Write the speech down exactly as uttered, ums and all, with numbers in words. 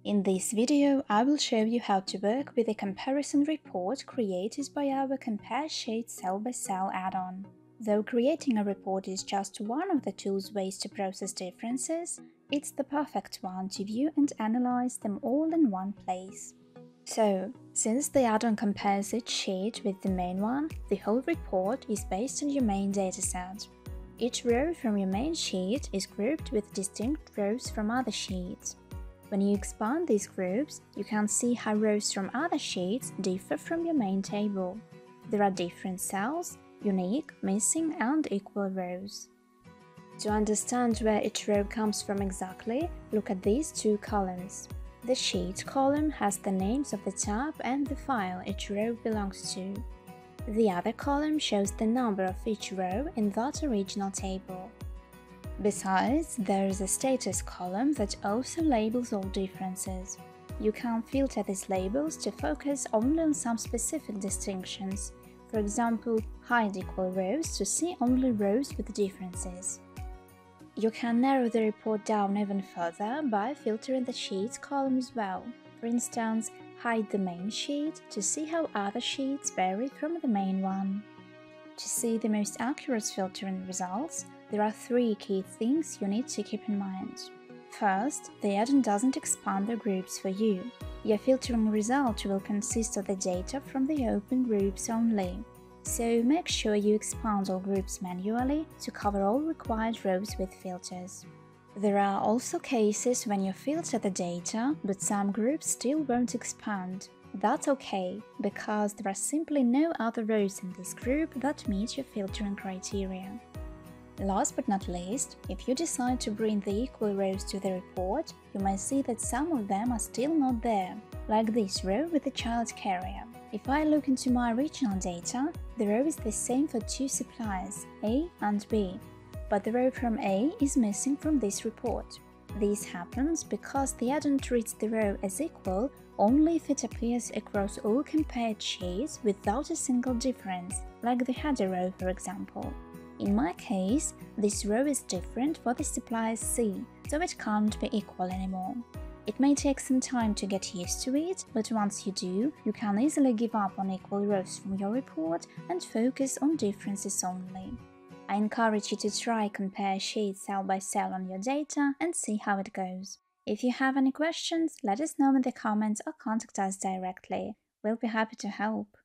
In this video, I will show you how to work with a comparison report created by our Compare Sheet Cell-by-Cell add-on. Though creating a report is just one of the tool's ways to process differences, it's the perfect one to view and analyze them all in one place. So, since the add-on compares each sheet with the main one, the whole report is based on your main dataset. Each row from your main sheet is grouped with distinct rows from other sheets. When you expand these groups, you can see how rows from other sheets differ from your main table. There are different cells, unique, missing, and equal rows. To understand where each row comes from exactly, look at these two columns. The Sheet column has the names of the tab and the file each row belongs to. The other column shows the number of each row in that original table. Besides, there is a Status column that also labels all differences. You can filter these labels to focus only on some specific distinctions. For example, hide equal rows to see only rows with differences. You can narrow the report down even further by filtering the Sheets column as well. For instance, hide the main sheet to see how other sheets vary from the main one. To see the most accurate filtering results, there are three key things you need to keep in mind. First, the add-on doesn't expand the groups for you. Your filtering result will consist of the data from the open groups only. So make sure you expand all groups manually to cover all required rows with filters. There are also cases when you filter the data, but some groups still won't expand. That's okay, because there are simply no other rows in this group that meet your filtering criteria. Last but not least, if you decide to bring the equal rows to the report, you may see that some of them are still not there, like this row with the child carrier. If I look into my original data, the row is the same for two suppliers, A and B, but the row from A is missing from this report. This happens because the add-on treats the row as equal only if it appears across all compared sheets without a single difference, like the header row for example. In my case, this row is different for the supplier C, so it can't be equal anymore. It may take some time to get used to it, but once you do, you can easily give up on equal rows from your report and focus on differences only. I encourage you to try Compare Sheets cell by cell on your data and see how it goes. If you have any questions, let us know in the comments or contact us directly. We'll be happy to help.